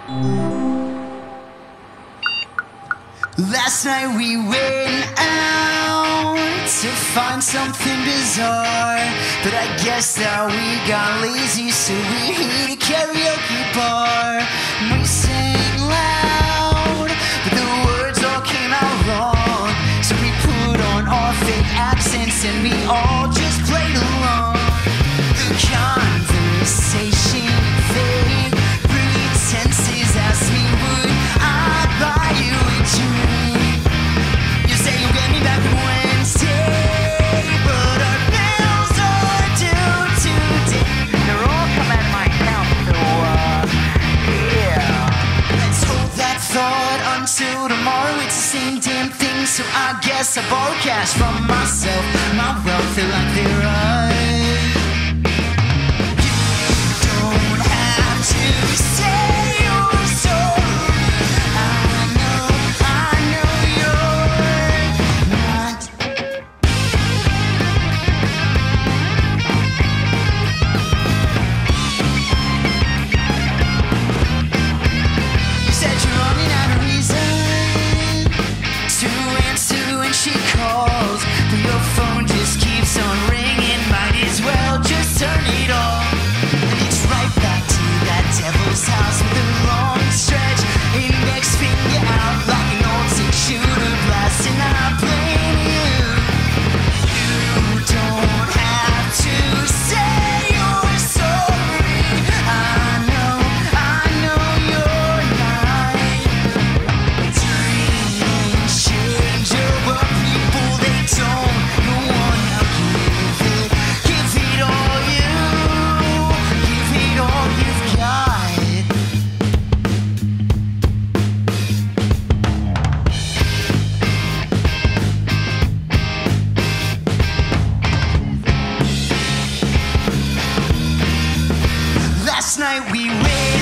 Last night we went out to find something bizarre, but I guess that we got lazy, so we hit a karaoke bar. We sang loud, but the words all came out wrong, so we put on our fake accents and we all just played along. The conversation fade, pretenses asked me would I buy you a drink. You say you'll get me back on Wednesday, but our bills are due today. They're all come out of my account, so, yeah. Let's hold that thought until tomorrow. It's the same damn thing, so I guess I borrow cash from myself. My wealth feel like they're right. You don't have to say you're sorry. I know you're not. You said you're running out of reason to answer when she calls, but your phone just keeps on ringing. Might as well just turn it off. And it's right back to that devil's house with a long stretch, index finger out like an old six-shooter blast, and I blame you. You don't have to say you're sorry. I know you're not dreaming change over people they don't wanna give it all give it all you've got. Last night we went